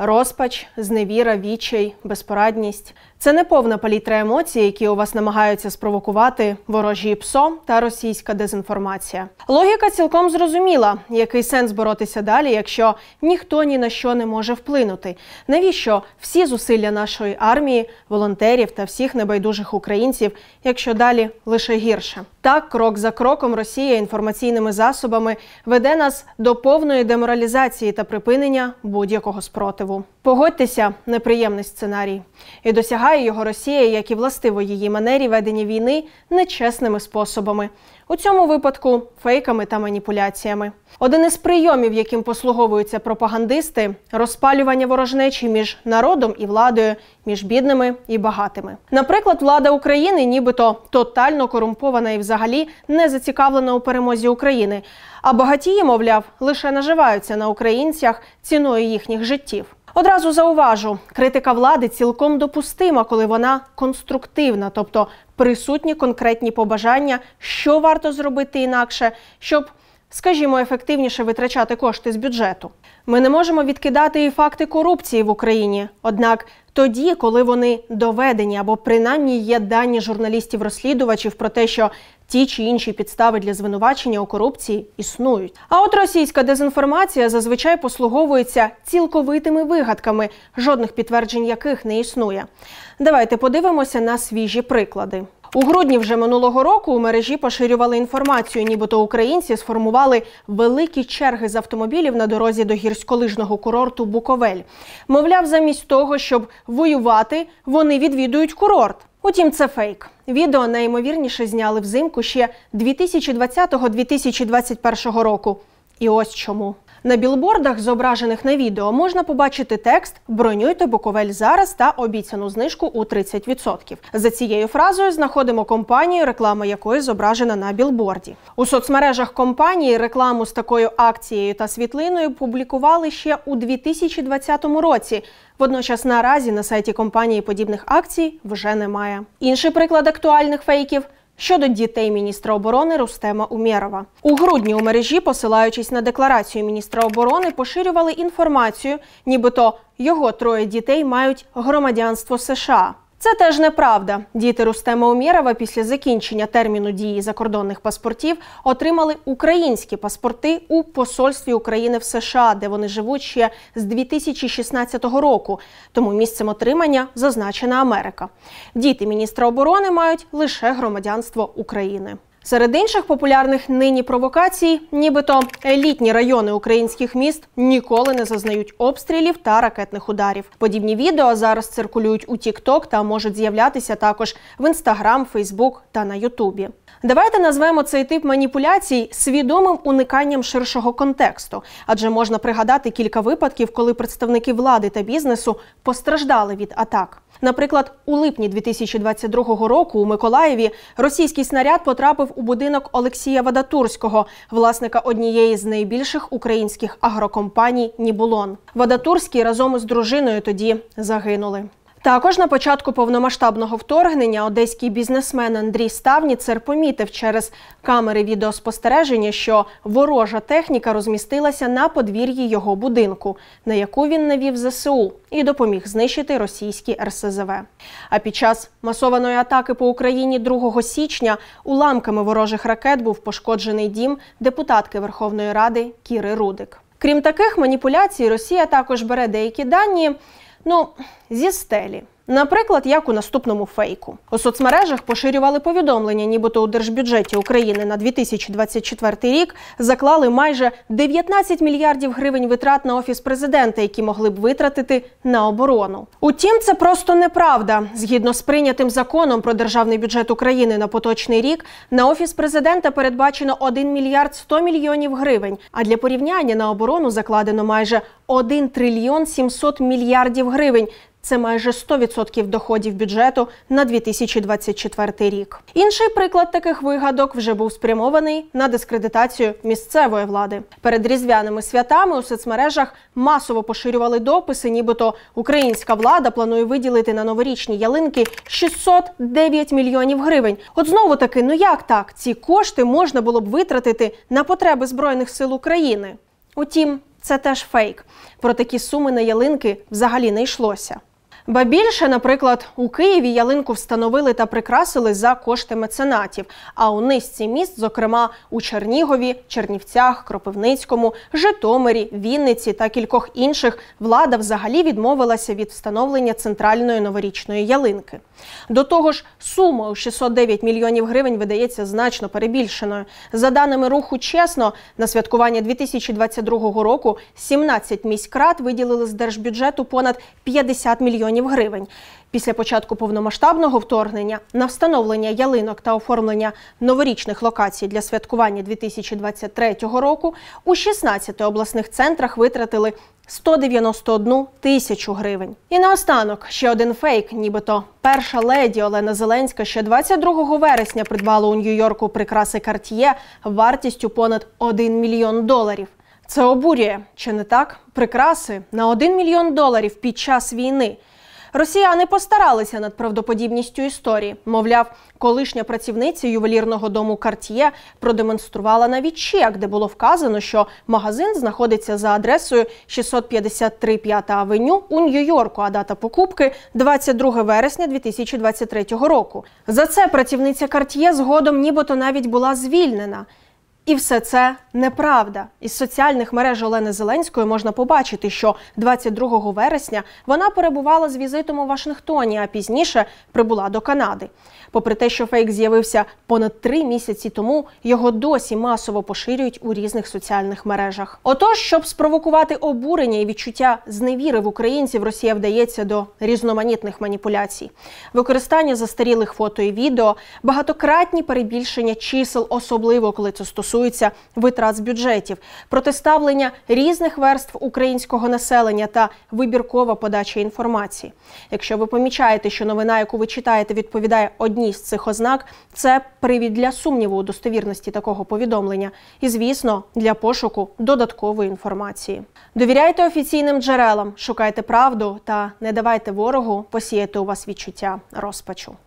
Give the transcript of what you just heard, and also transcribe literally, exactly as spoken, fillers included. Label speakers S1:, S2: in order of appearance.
S1: Розпач, зневіра, відчай, безпорадність – це не повна палітра емоцій, які у вас намагаються спровокувати ворожі ПСО та російська дезінформація. Логіка цілком зрозуміла, який сенс боротися далі, якщо ніхто ні на що не може вплинути. Навіщо всі зусилля нашої армії, волонтерів та всіх небайдужих українців, якщо далі лише гірше? Так, крок за кроком Росія інформаційними засобами веде нас до повної деморалізації та припинення будь-якого спротиву. Погодьтеся, неприємний сценарій. І досягає його Росія, як і властиво її манері ведення війни, нечесними способами. У цьому випадку – фейками та маніпуляціями. Один із прийомів, яким послуговуються пропагандисти – розпалювання ворожнечі між народом і владою, між бідними і багатими. Наприклад, влада України нібито тотально корумпована і взагалі не зацікавлена у перемозі України, а багатії, мовляв, лише наживаються на українцях ціною їхніх життів. Одразу зауважу, критика влади цілком допустима, коли вона конструктивна, тобто присутні конкретні побажання, що варто зробити інакше, щоб, скажімо, ефективніше витрачати кошти з бюджету. Ми не можемо відкидати і факти корупції в Україні, однак тоді, коли вони доведені або принаймні є дані журналістів-розслідувачів про те, що ті чи інші підстави для звинувачення у корупції існують. А от російська дезінформація зазвичай послуговується цілковитими вигадками, жодних підтверджень яких не існує. Давайте подивимося на свіжі приклади. У грудні вже минулого року у мережі поширювали інформацію, нібито українці сформували великі черги з автомобілів на дорозі до гірськолижного курорту Буковель. Мовляв, замість того, щоб воювати, вони відвідують курорт. Утім, це фейк. Відео найімовірніше зняли взимку ще дві тисячі двадцятого - дві тисячі двадцять першого року. І ось чому. На білбордах, зображених на відео, можна побачити текст «Бронюйте Буковель зараз» та обіцяну знижку у тридцять відсотків. За цією фразою знаходимо компанію, реклама якої зображена на білборді. У соцмережах компанії рекламу з такою акцією та світлиною публікували ще у дві тисячі двадцятому році. Водночас наразі на сайті компанії подібних акцій вже немає. Інший приклад актуальних фейків – щодо дітей міністра оборони Рустема Умєрова. У грудні у мережі, посилаючись на декларацію міністра оборони, поширювали інформацію, нібито його троє дітей мають громадянство США. Це теж неправда. Діти Рустема Умєрова після закінчення терміну дії закордонних паспортів отримали українські паспорти у посольстві України в США, де вони живуть ще з дві тисячі шістнадцятого року, тому місцем отримання зазначена Америка. Діти міністра оборони мають лише громадянство України. Серед інших популярних нині провокацій, нібито елітні райони українських міст ніколи не зазнають обстрілів та ракетних ударів. Подібні відео зараз циркулюють у тік-ток та можуть з'являтися також в Інстаграм, Фейсбук та на Ютубі. Давайте назвемо цей тип маніпуляцій свідомим униканням ширшого контексту, адже можна пригадати кілька випадків, коли представники влади та бізнесу постраждали від атак. Наприклад, у липні дві тисячі двадцять другого року у Миколаєві російський снаряд потрапив у будинок Олексія Вадатурського, власника однієї з найбільших українських агрокомпаній «Нібулон». Вадатурський разом із дружиною тоді загинули. Також на початку повномасштабного вторгнення одеський бізнесмен Андрій Ставніцер помітив через камери відеоспостереження, що ворожа техніка розмістилася на подвір'ї його будинку, на яку він навів зе се у і допоміг знищити російські ер ес зе ве. А під час масованої атаки по Україні другого січня уламками ворожих ракет був пошкоджений дім депутатки Верховної Ради Кіри Рудик. Крім таких маніпуляцій, Росія також бере деякі дані, ну, зі стелі. Наприклад, як у наступному фейку. У соцмережах поширювали повідомлення, нібито у Держбюджеті України на дві тисячі двадцять четвертий рік заклали майже дев'ятнадцять мільярдів гривень витрат на Офіс Президента, які могли б витратити на оборону. Утім, це просто неправда. Згідно з прийнятим законом про Державний бюджет України на поточний рік, на Офіс Президента передбачено один мільярд сто мільйонів гривень, а для порівняння на оборону закладено майже один трильйон сімсот мільярдів гривень. Це майже сто відсотків доходів бюджету на дві тисячі двадцять четвертий рік. Інший приклад таких вигадок вже був спрямований на дискредитацію місцевої влади. Перед різдвяними святами у соцмережах масово поширювали дописи, нібито українська влада планує виділити на новорічні ялинки шістсот дев'ять мільйонів гривень. От знову таки, ну як так? Ці кошти можна було б витратити на потреби Збройних сил України. Утім, це теж фейк. Про такі суми на ялинки взагалі не йшлося. Ба більше, наприклад, у Києві ялинку встановили та прикрасили за кошти меценатів, а у низці міст, зокрема у Чернігові, Чернівцях, Кропивницькому, Житомирі, Вінниці та кількох інших, влада взагалі відмовилася від встановлення центральної новорічної ялинки. До того ж, сума у шістсот дев'ять мільйонів гривень видається значно перебільшеною. За даними руху «Чесно», на святкування дві тисячі двадцять другого року сімнадцять міськрад виділили з держбюджету понад п'ятдесят мільйонів гривень. Після початку повномасштабного вторгнення на встановлення ялинок та оформлення новорічних локацій для святкування дві тисячі двадцять третього року у шістнадцяти обласних центрах витратили сто дев'яносто одну тисячу гривень. І наостанок ще один фейк, нібито перша леді Олена Зеленська ще двадцять другого вересня придбала у Нью-Йорку прикраси Cartier вартістю понад один мільйон доларів. Це обурює, чи не так? Прикраси на один мільйон доларів під час війни. Росіяни постаралися над правдоподібністю історії. Мовляв, колишня працівниця ювелірного дому Cartier продемонструвала навіть чек, де було вказано, що магазин знаходиться за адресою шістсот п'ятдесят три п'ята авеню у Нью-Йорку, а дата покупки – двадцять друге вересня дві тисячі двадцять третього року. За це працівниця Cartier згодом нібито навіть була звільнена. І все це неправда. Із соціальних мереж Олени Зеленської можна побачити, що двадцять другого вересня вона перебувала з візитом у Вашингтоні, а пізніше прибула до Канади. Попри те, що фейк з'явився понад три місяці тому, його досі масово поширюють у різних соціальних мережах. Отож, щоб спровокувати обурення і відчуття зневіри в українців, Росія вдається до різноманітних маніпуляцій. Використання застарілих фото і відео, багатократні перебільшення чисел, особливо коли це стосується витрат з бюджетів, протиставлення різних верств українського населення та вибіркова подача інформації. Якщо ви помічаєте, що новина, яку ви читаєте, відповідає одній з цих ознак, це привід для сумніву у достовірності такого повідомлення і, звісно, для пошуку додаткової інформації. Довіряйте офіційним джерелам, шукайте правду та не давайте ворогу посіяти у вас відчуття розпачу.